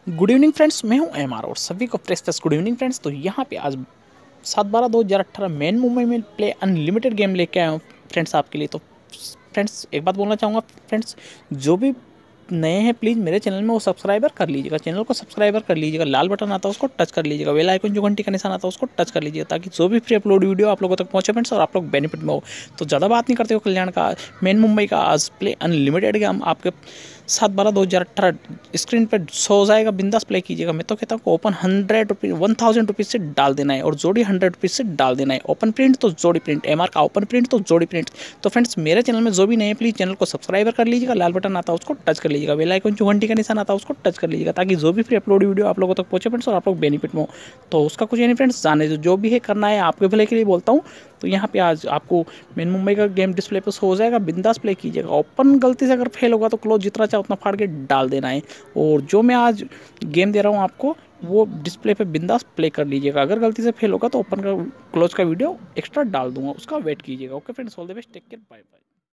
Good evening friends, मैं हूं MR और सभी को फ्रेश गुड इवनिंग फ्रेंड्स। तो यहाँ पे आज 7/12/2018 मेन मुंबई में प्ले अनलिमिटेड गेम लेके आया हूँ फ्रेंड्स आपके लिए। तो फ्रेंड्स एक बात बोलना चाहूँगा फ्रेंड्स, जो भी नए हैं प्लीज़ मेरे चैनल में वो सब्सक्राइबर कर लीजिएगा, चैनल को सब्सक्राइबर कर लीजिएगा, लाल बटन आता है उसको टच कर लीजिएगा, बेल आइकन जो घंटी का निशान आता है उसको टच कर लीजिएगा, ताकि जो भी फ्री अपलोड वीडियो आप लोगों तक पहुंचे फ्रेंड्स और आप लोग बेनिफिट में हो। तो ज़्यादा बात नहीं करते हो, कल्याण का मेन मुंबई का आज प्ले अनलिमिटेड गेम आपके 7/12/2018 स्क्रीन पर शो हो जाएगा, बिंदास प्ले कीजिएगा। मैं तो कहता हूँ ओपन 1000 रुपीज़ से डाल देना है और जोड़ी 100 रुपीज़ से डाल देना है। ओपन प्रिंट तो जोड़ी प्रिंट, एमआर का ओपन प्रिंट तो जोड़ी प्रिंट। तो फ्रेंड्स मेरे चैनल में जो भी नए प्लीज़ चैनल को सब्सक्राइबर कर लीजिएगा, लाल बटन आता है उसको टच कर लीजिएगा, बेल आइकन जो घंटी का निशान आता है उसको टच कर लीजिएगा, ताकि जो भी फ्री अपलोड वीडियो आप लोगों तक पहुंचे फ्रेंड्स और आप लोग बेनिफिट में हो। तो उसका कुछ नहीं फ्रेंड्स, जाने जो भी है करना है आपके भले के लिए बोलता हूँ। तो यहाँ पे आज आपको मेन मुंबई का गेम डिस्प्ले पे हो जाएगा, बिंदास प्ले कीजिएगा। ओपन गलती से अगर फेल होगा तो क्लोज जितना चाहे उतना फाड़ के डाल देना है। और जो मैं आज गेम दे रहा हूँ आपको वो डिस्प्ले पे बिंदास प्ले कर लीजिएगा। अगर गलती से फेल होगा तो ओपन का क्लोज का वीडियो एक्स्ट्रा डाल दूंगा, उसका वेट कीजिएगा। Okay friends, all the best, take care, bye bye.